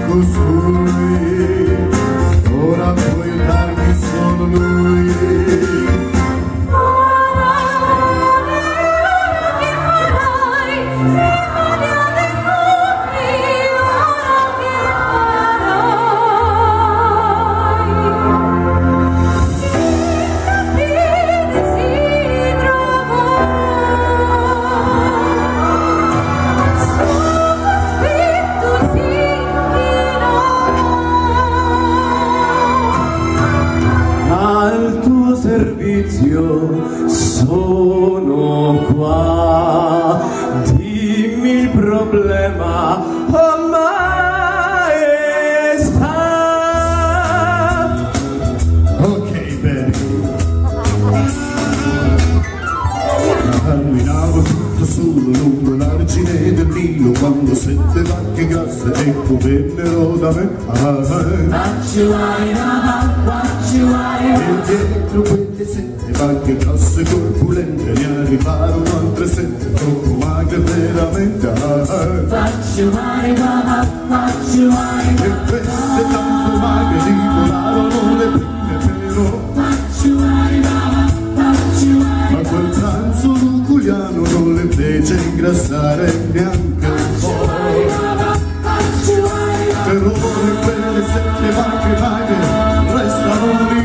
costui, ora puoi aiutarmi solo lui. Servizio, sono qua, dimmi il problema, oh maestà. Ok, baby. Camminavo tutto solo lungo l'argine del Nilo, quando 7 vacche grasse ecco vennero da me. E dietro quelle 7 vacche grasse corpulente ne arrivarono altre 7 troppo magre veramente. E queste tanto magre rivolarono le prime però. Ma quel pranzo luculiano non le fece ingrassare neanche un po'. Però quelle 7 vacche magre restano lì.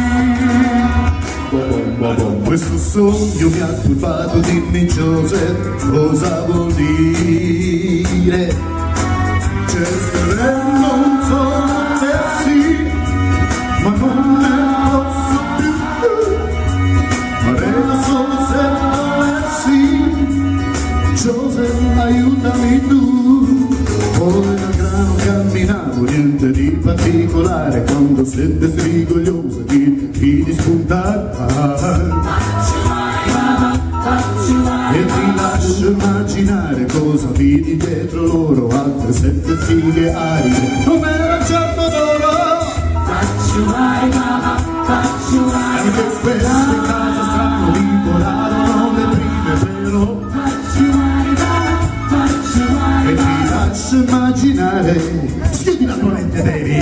Questo sogno mi ha turbato, dimmi Joseph, cosa vuol dire? Cercherò non so sì, ma non ne posso più. Faremo solo se non è sì. Joseph, aiutami tu. Poi da grano camminavo, niente di particolare, quando sente strigogliosa di spuntare. E ti lascio immaginare cosa vidi dietro loro, altre 7 fighe aride, non era certo d'oro. Anche queste case strane rivolarono le prime però. E ti lascio immaginare, schiudi la corrente baby.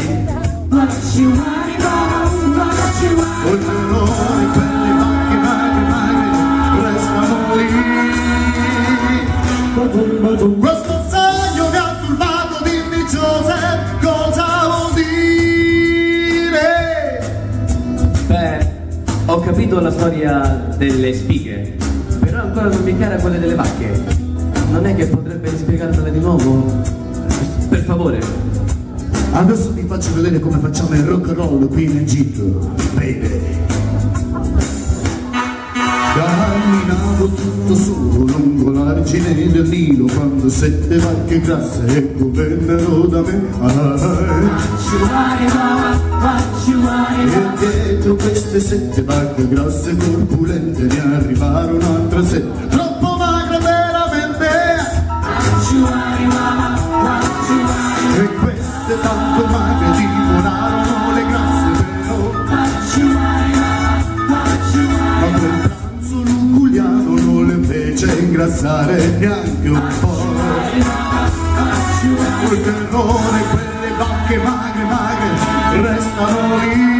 Oltre quelle vacche magre restano lì. Questo sogno mi ha turbato, dimmi Joseph, cosa vuol dire? Beh, ho capito la storia delle spighe, però ancora non mi è chiara quella delle vacche. Non è che potrebbe spiegarmela di nuovo? Per favore. Adesso vi faccio vedere come facciamo il rock and roll qui in Egitto, baby. Camminavo tutto solo lungo l'argine del Nilo, quando 7 vacche grasse ecco vennero da me. E dietro queste 7 vacche grasse corpulente ne arrivarono altre 7 troppo magre veramente. E queste tanto magre divolarono le grasse però. Ma quel pranzo luculiano non le fece ingrassare neanche un po'. Quel terrore, quelle vacche magre restano lì.